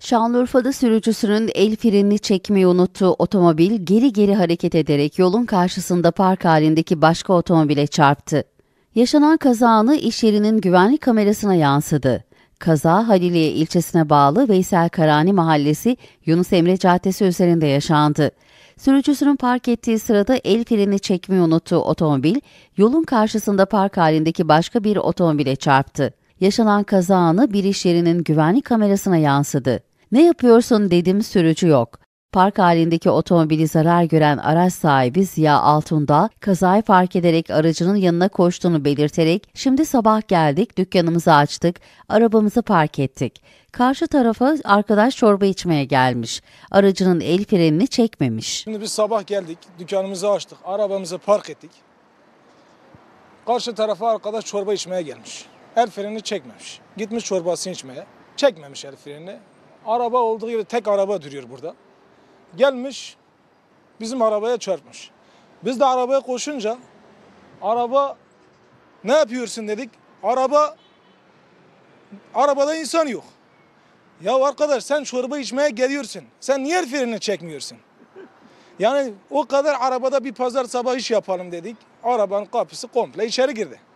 Şanlıurfa'da sürücüsünün el frenini çekmeyi unuttuğu otomobil geri geri hareket ederek yolun karşısında park halindeki başka otomobile çarptı. Yaşanan kaza anı iş yerinin güvenlik kamerasına yansıdı. Kaza Haliliye ilçesine bağlı Veysel Karani Mahallesi Yunus Emre Caddesi üzerinde yaşandı. Sürücüsünün park ettiği sırada el frenini çekmeyi unuttuğu otomobil yolun karşısında park halindeki başka bir otomobile çarptı. Yaşanan kaza anı bir iş yerinin güvenlik kamerasına yansıdı. "Ne yapıyorsun?" dedim, sürücü yok. Park halindeki otomobili zarar gören araç sahibi Ziya Altundağ, kazayı fark ederek aracının yanına koştuğunu belirterek "Şimdi sabah geldik, dükkanımızı açtık, arabamızı park ettik. Karşı tarafa arkadaş çorba içmeye gelmiş. Aracının el frenini çekmemiş." Şimdi biz sabah geldik, dükkanımızı açtık, arabamızı park ettik. Karşı tarafa arkadaş çorba içmeye gelmiş. El frenini çekmemiş. Gitmiş çorbasını içmeye. Çekmemiş el frenini. Araba olduğu gibi tek araba duruyor burada. Gelmiş bizim arabaya çarpmış. Biz de arabaya koşunca araba "Ne yapıyorsun?" dedik. Arabada insan yok. "Ya arkadaş, sen çorba içmeye geliyorsun. Sen niye el frenini çekmiyorsun?" Yani o kadar arabada bir pazar sabah iş yapalım dedik. Arabanın kapısı komple içeri girdi.